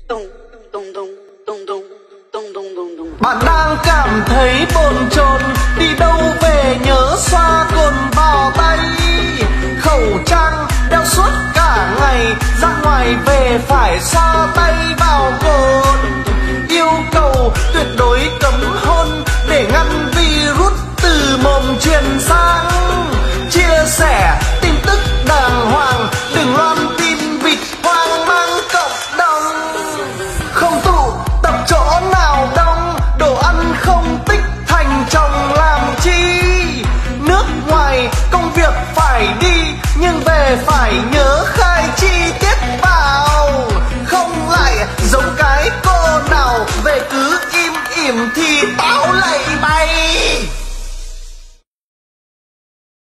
Bạn đang cảm thấy bồn chồn, đi đâu về nhớ xoa cồn vào tay. Khẩu trang đeo suốt cả ngày, ra ngoài về phải xoa tay vào cồn. Yêu cầu tuyệt đối